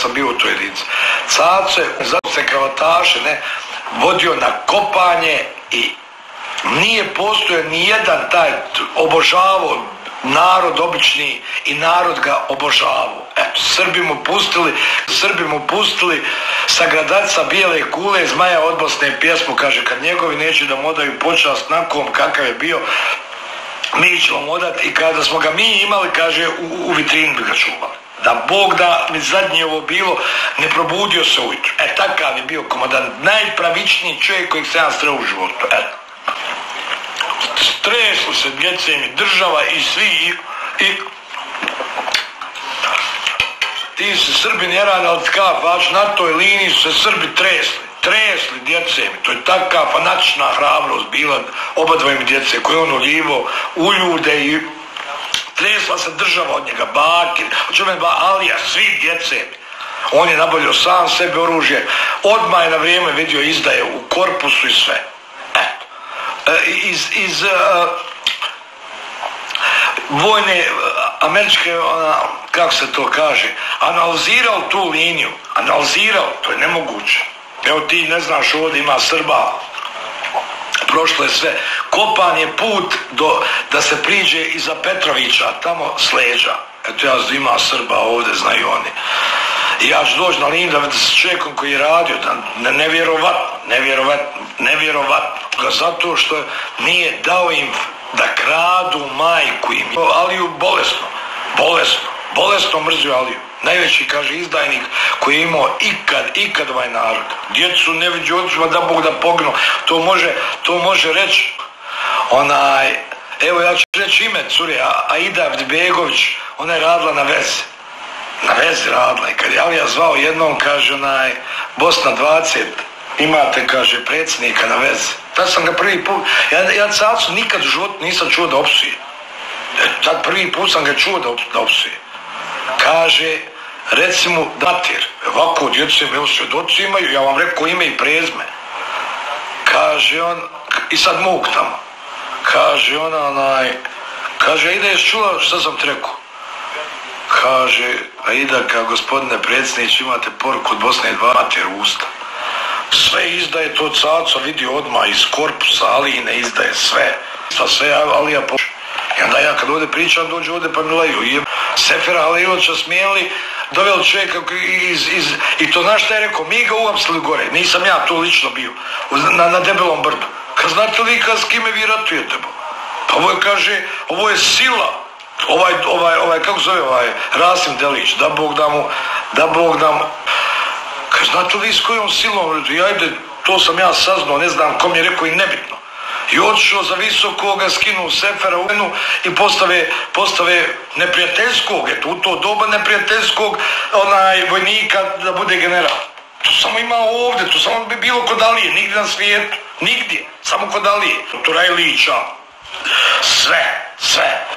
sam bio u toj jedinici. Caco je za kravataše, ne, vodio na kopanje i nije postojao ni jedan taj obožavao narod obični i narod ga obožavao. Eto, Srbi mu pustili sa gradaca bijele kule, Zmaja od Bosne pjesmu, kaže, kad njegovi neće da mu odaju počast nakom kakav je bio, mi ćemo mu odati, i kada smo ga mi imali, kaže, u vitrini bi ga čuvali. Da Bog da mi zadnje ovo bilo, ne probudio se ujutro. Takav je bio komandant, najpravičniji čovjek kojeg se ja sreo u životu. Stresli se djecem i država i svi i ti se Srbi ne rade, ali kafač, na toj liniji su se Srbi tresli djecem. To je taka fanatična hrabrost bila oba dvojim djece koje on ulivo u ljude i tresla se država od njega, Bakir, Alija, svi djece. On je nabavljao sam sebe oružje, odmah je na vrijeme vidio izdaje u korpusu i sve. Iz vojne američke, kako se to kaže, analizirao tu liniju, to je nemoguće. Evo ti ne znaš, ovdje ima Srba, prošlo je sve, kopan je put da se priđe iza Petrovića, tamo s leđa. Eto ja ima Srba ovdje, znaju oni. I ja ću doći na liniju da vidim s čovjekom koji je radio, nevjerovatno, zato što nije dao im da kradu majku im. Aliju bolesno mrzio Aliju. Najveći, kaže, izdajnik koji je imao ikad ovaj narod. Djecu ne vidi očima da Bog da pognu. To može reći evo ja ću reći ime cure, Aida Avdibegović, ona je radila na vezi radila. I kad je Alija zvao jednom, kaže, Bosna 20, imate, kaže, predsjednika na vezi. Tad sam ga prvi put, ja Cacu nikad u životu nisam čuo da opsuje. Tad prvi put sam ga čuo da opsuje. Kaže, recimo, mater, ovako djecu imaju, svjedoci imaju, ja vam rekao ime i prezme. Kaže on, i sad muk tamo. Kaže kaže, Aida, jesi čula što sam ti rekao? Kaže, Aida, kao gospodine predsjedniče, imate poruku od Bosne 2, mater u usta. Sve izdaje to Caco, vidi odmah iz korpusa, Alijine izdaje sve. Sve Alija pošao. I onda ja kad ovdje pričam, dođu ovdje pa mi laju. Sefera Halilovića smijeli, doveli čovjeka i to znaš šta je rekao, mi ga uhapsili gore, nisam ja tu lično bio, na Debelom brdu. Kad znate li s kime vi ratujete? Pa ovo je, kaže, ovo je sila, kako zove Rasim Delić, da Bog da mu, kad znate li s kojom silom, ajde, to sam ja saznao, ne znam kom je rekao i nebitno. I otišao za visokoga, skinuo Sefera u Venu i postave neprijateljskog, u to doba neprijateljskog vojnika da bude general. To samo imao ovdje, to samo bi bilo kod Alije, nigdje na svijetu, nigdje, samo kod Alije. Turajlića, sve.